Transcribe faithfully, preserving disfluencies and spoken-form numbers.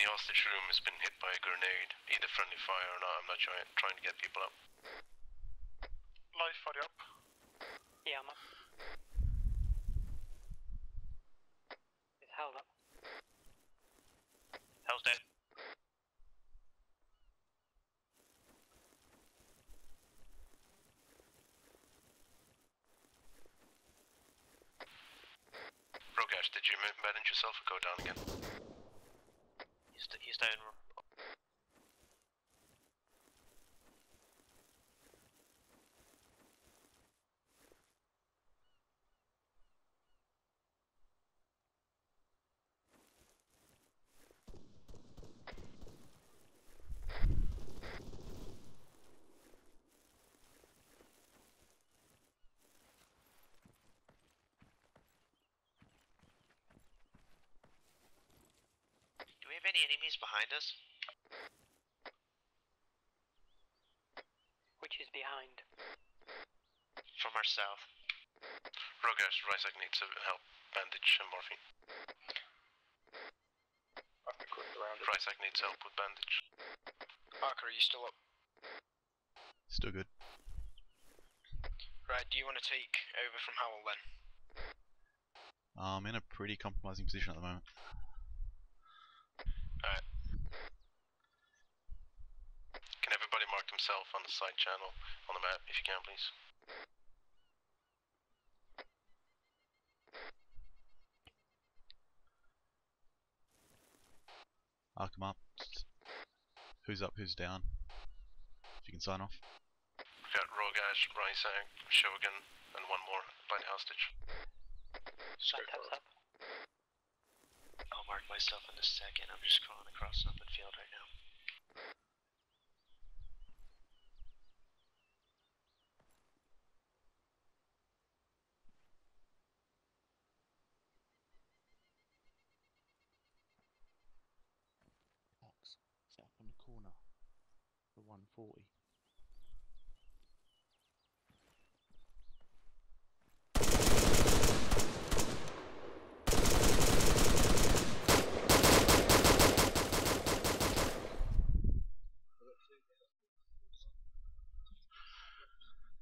The hostage room has been hit by a grenade, either friendly fire or not. I'm not trying, trying to get people up. Life, are you up? Yeah, I'm up. It's held up. Hell's dead. Rogash, did you manage yourself or go down again? He's, he's down. Do we have any enemies behind us? Which is behind? From our south. Rogash, Rysak needs some help. Bandage and morphine. I've been quick around it. Rysak needs help with bandage. Parker, are you still up? Still good. Right, do you want to take over from Howell then? I'm in a pretty compromising position at the moment. Alright. Can everybody mark themselves on the side channel on the map, if you can, please? I'll come up. Who's up, who's down? If you can sign off. We've got Rogash, Rysak, Shogun, and one more by the hostage. Lighthouse up. I'll mark myself in a second. I'm just crawling across an open field right now. Box set up on the corner. The one forty.